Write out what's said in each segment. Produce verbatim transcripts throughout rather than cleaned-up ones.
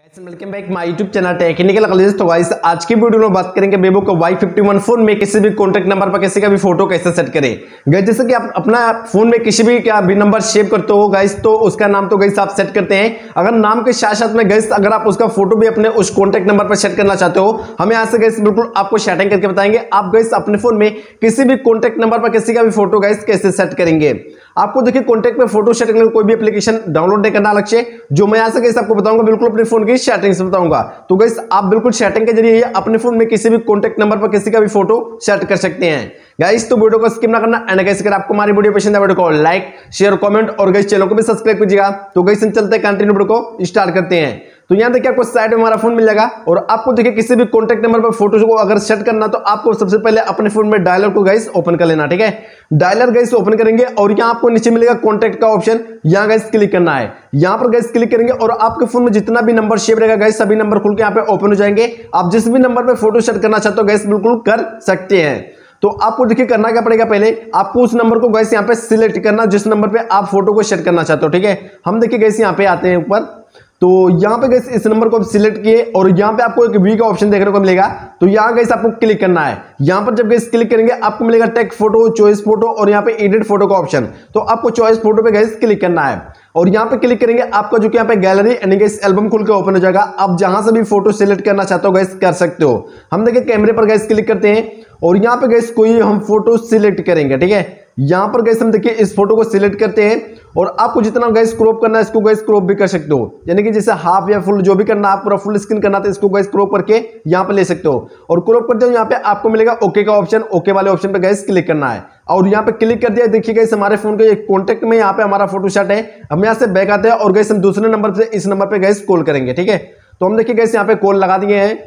Welcome back my YouTube channel technical college. तो guys आज की वीडियो में बात करेंगे वीवो का वाई फिफ्टी वन फोन में किसी भी कॉन्टैक्ट नंबर पर किसी का भी फोटो कैसे सेट करें। गाइस जैसे कि आप अपना फोन में किसी भी क्या भी नंबर सेव करते हो गाइस, तो उसका नाम तो गाइस आप सेट करते हैं। अगर नाम के साथ साथ में गाइस अगर आप उसका फोटो भी अपने उस कॉन्टैक्ट नंबर पर सेट करना चाहते हो, हम यहाँ से गाइस बिल्कुल आपको सेटिंग करके बताएंगे। आप गाइस अपने फोन में किसी भी कॉन्टैक्ट नंबर पर किसी का भी फोटो गाइस कैसे सेट करेंगे। आपको देखिए कॉन्टैक्ट में फोटो सेट करने कोई भी एप्लीकेशन डाउनलोड नहीं करना अलग से, जो मैं यहाँ से गाइस आपको बताऊंगा बिल्कुल अपने फोन की सेटिंग से बताऊंगा। तो गाइस आप बिल्कुल सेटिंग के जरिए अपने फोन में किसी भी कॉन्टैक्ट नंबर पर किसी का भी फोटो सेट कर सकते हैं। गाइस तो वीडियो को स्किप ना करना। एंड गाइस अगर आपको हमारी वीडियो पसंद है वीडियो को लाइक शेयर कमेंट और गाइस चैनल को भी सब्सक्राइब कीजिएगा। तो गाइस चलते हैं कंटिन्यू वीडियो को स्टार्ट करते हैं। तो यहाँ देखिए आपको साइड में हमारा फोन मिल जाएगा और आपको देखिए किसी भी कॉन्टैक्ट नंबर पर फोटो को अगर सेट करना तो आपको सबसे पहले अपने फोन में डायलर को गाइस ओपन कर लेना। ठीक है, डायलर गाइस ओपन करेंगे और यहाँ आपको नीचे मिलेगा कॉन्टैक्ट का ऑप्शन, यहाँ गाइस क्लिक करना है। यहाँ पर गाइस क्लिक करेंगे और आपके फोन में जितना भी नंबर सेव रहेगा गाइस सभी नंबर खुल के यहाँ पे ओपन हो जाएंगे। आप जिस भी नंबर पर फोटो सेट करना चाहते हो गाइस बिल्कुल कर सकते हैं। तो आपको देखिए करना क्या पड़ेगा, पहले आपको उस नंबर को गाइस यहाँ पे सिलेक्ट करना जिस नंबर पे आप फोटो को सेट करना चाहते हो। ठीक है, हम देखिए गाइस यहाँ पे आते हैं ऊपर, तो यहाँ पे गाइस इस नंबर को आप सिलेक्ट किए और यहाँ पे आपको एक वी का ऑप्शन देखने को मिलेगा। तो यहाँ गाइस आपको क्लिक करना है। यहाँ पर जब गाइस क्लिक करेंगे आपको मिलेगा टेक फोटो, चॉइस फोटो और यहाँ पे एडिट फोटो का ऑप्शन। तो आपको चॉइस फोटो पे गाइस क्लिक करना है और यहाँ पे क्लिक करेंगे आपका जो कि यहाँ पे गैलरी यानी गाइस एल्बम खुल के ओपन हो जाएगा। आप जहां से भी फोटो सिलेक्ट करना चाहते हो गाइस कर सकते हो। हम देखिए कैमरे पर गाइस क्लिक करते हैं और यहाँ पे गाइस कोई हम फोटो सिलेक्ट करेंगे। ठीक है, यहाँ पर गाइस हम देखिए इस फोटो को सिलेक्ट करते हैं और आपको जितना गाइस क्रॉप करना है इसको गाइस क्रॉप भी कर सकते हो, यानी कि जैसे हाफ या फुल जो भी करना आप पूरा फुल स्क्रीन करना तो इसको गाइस क्रॉप करके यहाँ पे ले सकते हो। और क्रॉप करते हो यहाँ पे आपको मिलेगा ओके का ऑप्शन, ओके वाले ऑप्शन पे गाइस क्लिक करना है और यहाँ पे क्लिक कर दिया। देखिए गाइस हमारे फोन के कॉन्टैक्ट में यहाँ पे हमारा फोटो सेट है। हम यहाँ से बैक आते हैं और गाइस हम दूसरे नंबर से इस नंबर पे गाइस कॉल करेंगे। ठीक है, तो हम देखिए गाइस यहाँ पे कॉल लगा दिए हैं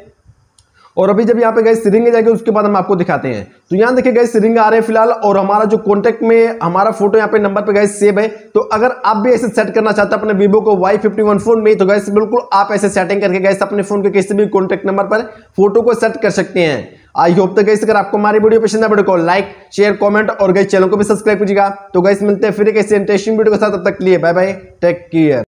और अभी जब यहाँ पे गाइस रिंग जाएगी उसके बाद हम आपको दिखाते हैं। तो यहाँ देखिए गाइस रिंग आ रहे हैं फिलहाल और हमारा जो कॉन्टैक्ट में हमारा फोटो यहाँ पे नंबर पे गाइस सेव है। तो अगर आप भी ऐसे सेट करना चाहते हैं अपने वीवो को वाई फिफ्टी वन फोन में, तो गाइस बिल्कुल आप ऐसे सेटिंग करके गाइस अपने फोन के किसी भी कॉन्टैक्ट नंबर पर फोटो को सेट कर सकते हैं। आई होप तो गाइस अगर आपको हमारी वीडियो पसंद है वीडियो को लाइक शेयर कमेंट और गाइस चैनल को भी सब्सक्राइब कीजिएगा। तो गाइस मिलते हैं फिर एक ऐसे इंटरेस्टिंग वीडियो के साथ, तब तक के लिए बाय बाय, टेक केयर।